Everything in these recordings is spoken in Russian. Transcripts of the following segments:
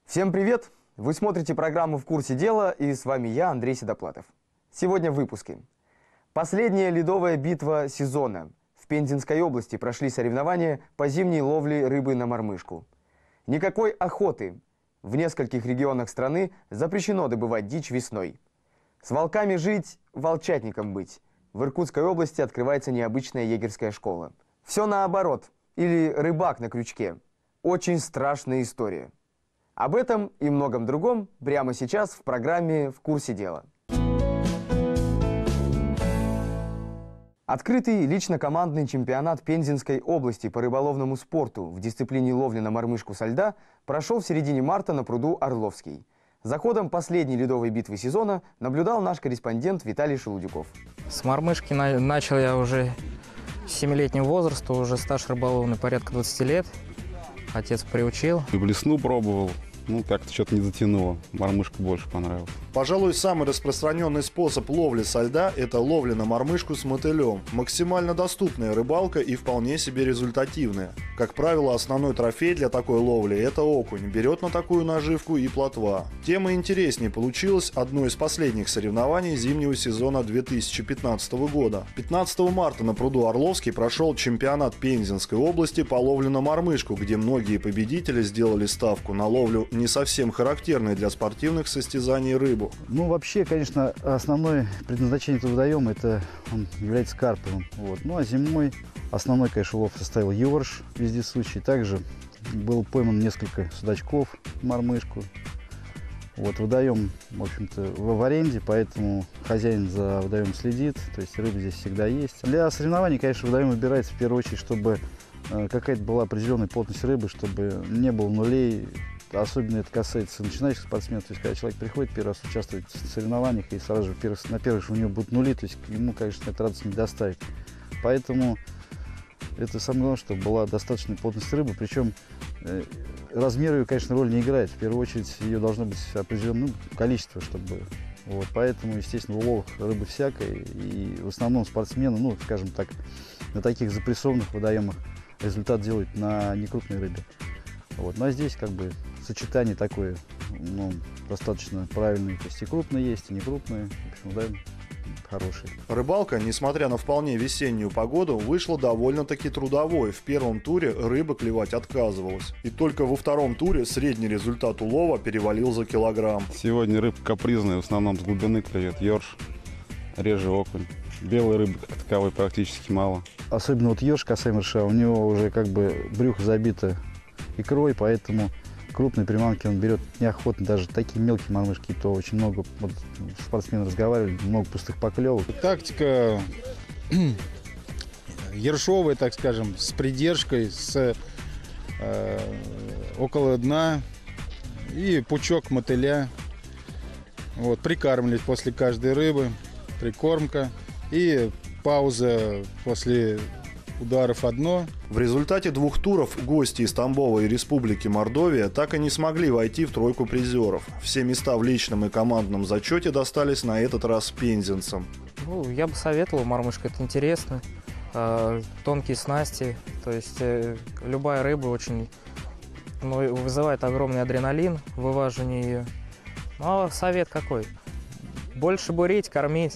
Всем привет! Вы смотрите программу «В курсе дела» и с вами я, Андрей Седоплатов. Сегодня в выпуске. Последняя ледовая битва сезона. В Пензенской области прошли соревнования по зимней ловле рыбы на мормышку. Никакой охоты. В нескольких регионах страны запрещено добывать дичь весной. С волками жить, волчатником быть. В Иркутской области открывается необычная егерская школа. Все наоборот. Или рыбак на крючке. Очень страшная история. Об этом и многом другом прямо сейчас в программе «В курсе дела». Открытый лично-командный чемпионат Пензенской области по рыболовному спорту в дисциплине ловли на мормышку со льда прошел в середине марта на пруду Орловский. За ходом последней ледовой битвы сезона наблюдал наш корреспондент Виталий Шелудяков. С мормышки начал я уже с 7-летнего возраста, уже стаж рыболовный порядка 20 лет. Отец приучил. И блесну пробовал. Ну, как-то что-то не затянуло. Мормышка больше понравилась. Пожалуй, самый распространенный способ ловли со льда – это ловля на мормышку с мотылем. Максимально доступная рыбалка и вполне себе результативная. Как правило, основной трофей для такой ловли – это окунь. Берет на такую наживку и плотва. Тем и интереснее получилось одно из последних соревнований зимнего сезона 2015 года. 15 марта на пруду Орловский прошел чемпионат Пензенской области по ловле на мормышку, где многие победители сделали ставку на ловлю не совсем характерной для спортивных состязаний рыбу. Ну, вообще, конечно, основное предназначение этого водоема он является карповым. Вот. Ну, а зимой основной, конечно, улов составил ёрш вездесущий. Также было поймано несколько судачков, мормышку. Вот, водоем, в общем-то, в аренде, поэтому хозяин за водоем следит, то есть рыба здесь всегда есть. Для соревнований, конечно, водоем выбирается в первую очередь, чтобы какая-то была определенная плотность рыбы, чтобы не было нулей. Особенно это касается начинающих спортсменов. То есть, когда человек приходит первый раз участвовать в соревнованиях, и сразу же на первых же у него будут нули, то есть ему, конечно, это радость не доставит. Поэтому это самое главное, чтобы была достаточная плотность рыбы. Причем размер ее, конечно, роль не играет. В первую очередь ее должно быть определенное количество, чтобы... Вот, поэтому, естественно, в уловах рыбы всякой. И в основном спортсмены, ну, скажем так, на таких запрессованных водоемах результат делают на некрупной рыбе. Вот. Ну, а здесь как бы сочетание такое, ну, достаточно правильное. То есть и крупные есть, и некрупные. В общем, водоем хороший. Рыбалка, несмотря на вполне весеннюю погоду, вышла довольно-таки трудовой. В первом туре рыба клевать отказывалась. И только во втором туре средний результат улова перевалил за килограмм. Сегодня рыба капризная, в основном с глубины клюет. Ёрш, реже окунь. Белой рыбы как таковой практически мало. Особенно вот ёрш касаемо ерша, у него уже как бы брюхо забито икрой, поэтому крупные приманки он берет неохотно. Даже такие мелкие мормышки, то очень много, вот, спортсмены разговаривали, много пустых поклевок. Тактика ершовая, так скажем, с придержкой, около дна и пучок мотыля. Вот, прикармливать после каждой рыбы, прикормка и пауза после ударов о дно. В результате двух туров гости из Тамбова и Республики Мордовия так и не смогли войти в тройку призеров. Все места в личном и командном зачете достались на этот раз пензенцам. Ну, я бы советовал, мормышка, это интересно. Тонкие снасти, то есть любая рыба очень вызывает огромный адреналин в вываживании ее. Ну, а совет какой? Больше бурить, кормить.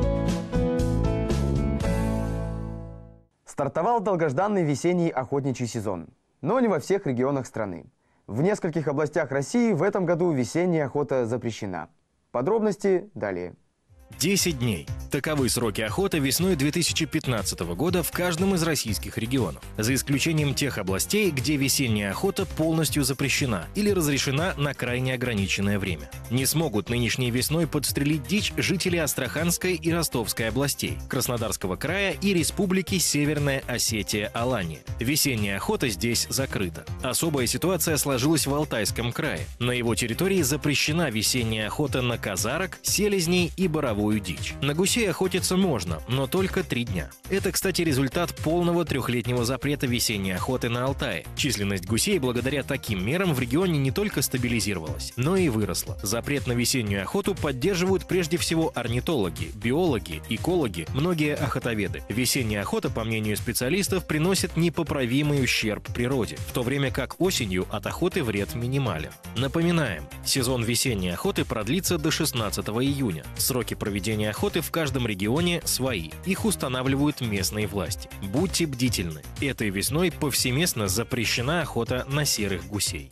Стартовал долгожданный весенний охотничий сезон, но не во всех регионах страны. В нескольких областях России в этом году весенняя охота запрещена. Подробности далее. 10 дней. Таковы сроки охоты весной 2015 года в каждом из российских регионов, за исключением тех областей, где весенняя охота полностью запрещена или разрешена на крайне ограниченное время. Не смогут нынешней весной подстрелить дичь жители Астраханской и Ростовской областей, Краснодарского края и Республики Северная Осетия-Алания. Весенняя охота здесь закрыта. Особая ситуация сложилась в Алтайском крае. На его территории запрещена весенняя охота на казарок, селезней и боровых луговую дичь. На гусей охотиться можно, но только 3 дня. Это, кстати, результат полного 3-летнего запрета весенней охоты на Алтае. Численность гусей благодаря таким мерам в регионе не только стабилизировалась, но и выросла. Запрет на весеннюю охоту поддерживают прежде всего орнитологи, биологи, экологи, многие охотоведы. Весенняя охота, по мнению специалистов, приносит непоправимый ущерб природе, в то время как осенью от охоты вред минимален. Напоминаем, сезон весенней охоты продлится до 16 июня. Сроки проведения охоты в каждом регионе свои. Их устанавливают местные власти. Будьте бдительны. Этой весной повсеместно запрещена охота на серых гусей.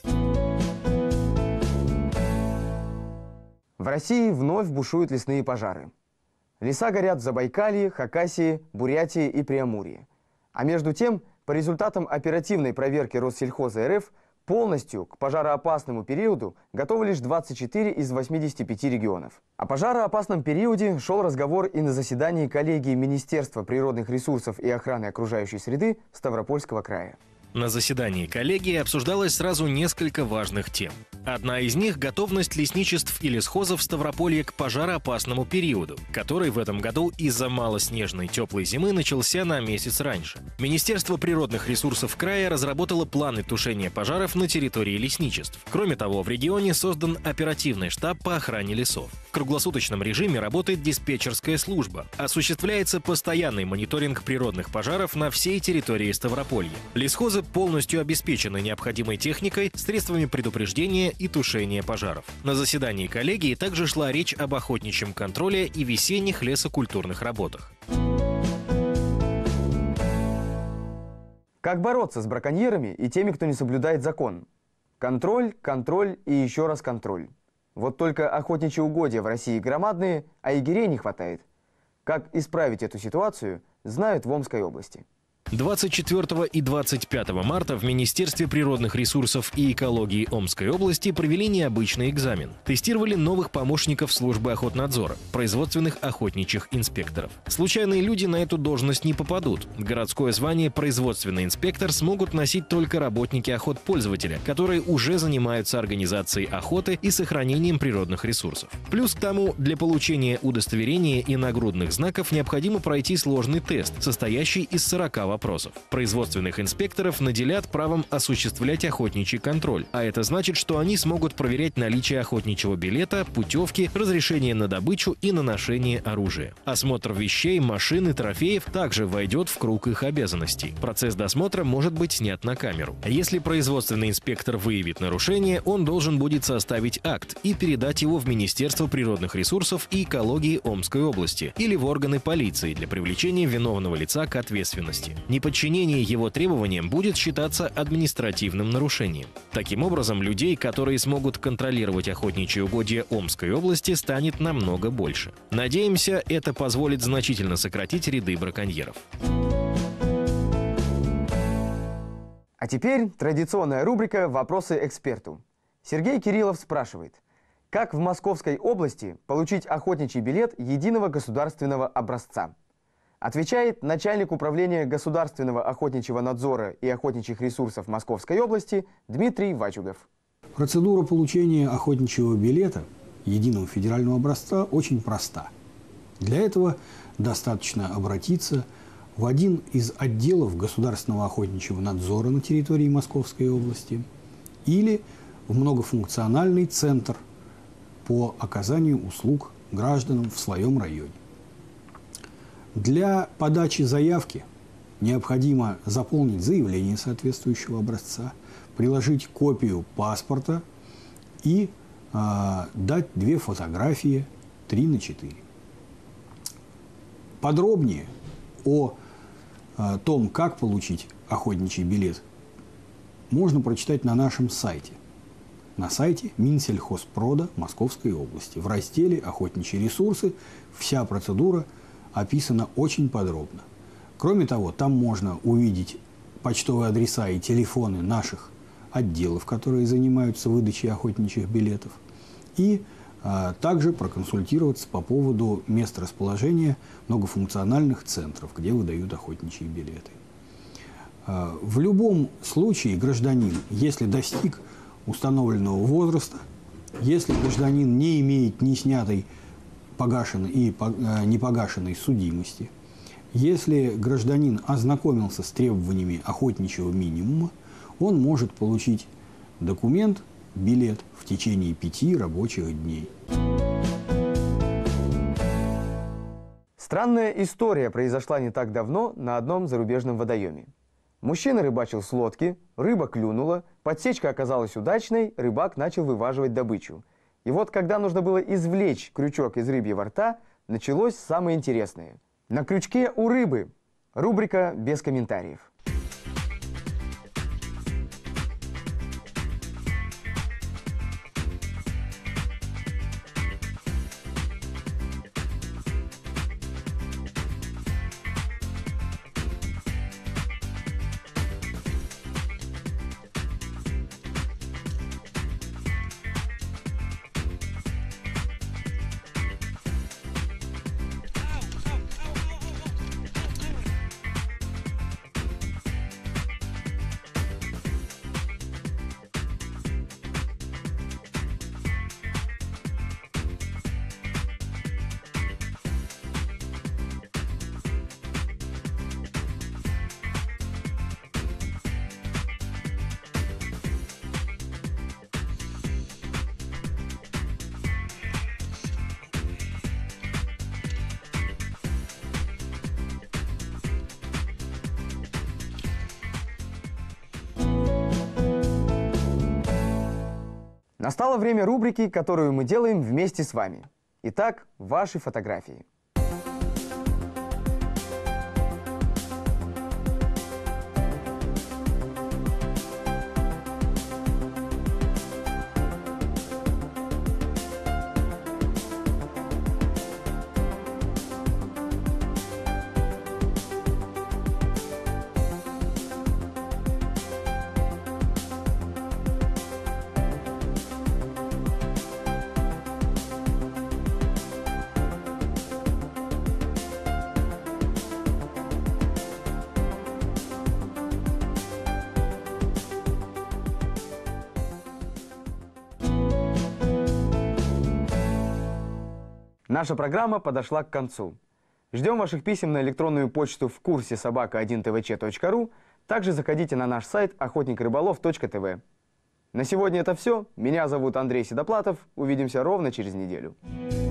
В России вновь бушуют лесные пожары. Леса горят в Забайкалье, Хакасии, Бурятии и Преамурье. А между тем, по результатам оперативной проверки Россельхоза РФ, полностью к пожароопасному периоду готовы лишь 24 из 85 регионов. О пожароопасном периоде шел разговор и на заседании коллегии Министерства природных ресурсов и охраны окружающей среды Ставропольского края. На заседании коллегии обсуждалось сразу несколько важных тем. Одна из них – готовность лесничеств и лесхозов Ставрополья к пожароопасному периоду, который в этом году из-за малоснежной теплой зимы начался на месяц раньше. Министерство природных ресурсов края разработало планы тушения пожаров на территории лесничеств. Кроме того, в регионе создан оперативный штаб по охране лесов. В круглосуточном режиме работает диспетчерская служба. Осуществляется постоянный мониторинг природных пожаров на всей территории Ставрополья. Лесхозы полностью обеспечены необходимой техникой, средствами предупреждения и тушения пожаров. На заседании коллегии также шла речь об охотничьем контроле и весенних лесокультурных работах. Как бороться с браконьерами и теми, кто не соблюдает закон? Контроль, контроль и еще раз контроль. Вот только охотничьи угодья в России громадные, а егерей не хватает. Как исправить эту ситуацию, знают в Омской области. 24 и 25 марта в Министерстве природных ресурсов и экологии Омской области провели необычный экзамен. Тестировали новых помощников службы охотнадзора, производственных охотничьих инспекторов. Случайные люди на эту должность не попадут. Городское звание «производственный инспектор» смогут носить только работники охотпользователя, которые уже занимаются организацией охоты и сохранением природных ресурсов. Плюс к тому, для получения удостоверения и нагрудных знаков необходимо пройти сложный тест, состоящий из 40 вопросов. Производственных инспекторов наделят правом осуществлять охотничий контроль, а это значит, что они смогут проверять наличие охотничьего билета, путевки, разрешение на добычу и на ношение оружия. Осмотр вещей, машин и трофеев также войдет в круг их обязанностей. Процесс досмотра может быть снят на камеру. Если производственный инспектор выявит нарушение, он должен будет составить акт и передать его в Министерство природных ресурсов и экологии Омской области или в органы полиции для привлечения виновного лица к ответственности. Неподчинение его требованиям будет считаться административным нарушением. Таким образом, людей, которые смогут контролировать охотничьи угодья Омской области, станет намного больше. Надеемся, это позволит значительно сократить ряды браконьеров. А теперь традиционная рубрика «Вопросы эксперту». Сергей Кириллов спрашивает, как в Московской области получить охотничий билет единого государственного образца? Отвечает начальник управления государственного охотничьего надзора и охотничьих ресурсов Московской области Дмитрий Вачугов. Процедура получения охотничьего билета единого федерального образца очень проста. Для этого достаточно обратиться в один из отделов государственного охотничьего надзора на территории Московской области или в многофункциональный центр по оказанию услуг гражданам в своем районе. Для подачи заявки необходимо заполнить заявление соответствующего образца, приложить копию паспорта и дать 2 фотографии 3×4. Подробнее о том, как получить охотничий билет, можно прочитать на нашем сайте. На сайте Минсельхозпрода Московской области. В разделе «Охотничьи ресурсы» вся процедура описано очень подробно. Кроме того, там можно увидеть почтовые адреса и телефоны наших отделов, которые занимаются выдачей охотничьих билетов, и также проконсультироваться по поводу мест расположения многофункциональных центров, где выдают охотничьи билеты. В любом случае гражданин, если достиг установленного возраста, если гражданин не имеет ни снятой погашенной и непогашенной судимости. Если гражданин ознакомился с требованиями охотничьего минимума, он может получить документ, билет в течение 5 рабочих дней. Странная история произошла не так давно на одном зарубежном водоеме. Мужчина рыбачил с лодки, рыба клюнула, подсечка оказалась удачной, рыбак начал вываживать добычу. И вот, когда нужно было извлечь крючок из рыбьего рта, началось самое интересное. На крючке у рыбы. Рубрика «Без комментариев». Настало время рубрики, которую мы делаем вместе с вами. Итак, ваши фотографии. Наша программа подошла к концу. Ждем ваших писем на электронную почту в курсе @1tvc.ru. Также заходите на наш сайт охотникраболов.тв. На сегодня это все. Меня зовут Андрей Седоплатов. Увидимся ровно через неделю.